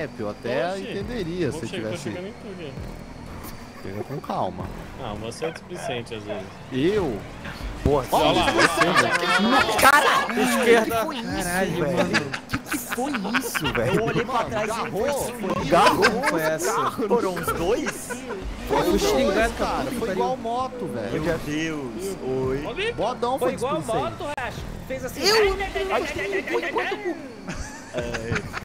rap, eu até Oxi, entenderia se tô tivesse. chegando em tudo aqui. Pega com calma. Ah, você é displicente às vezes. Eu? Porra, Olha lá, cara! Esquerda. Que foi isso, Caralho, velho? mano. Que foi isso, velho? Eu olhei pra trás e foi Garrou? foi essa. Foram os dois? Foi fui os dois, xingado, cara. puta que Foi pariu. igual moto, velho. Meu Deus. Oi. Olha, Bodão Foi foi igual a displicente. moto, Racha. Fez assim.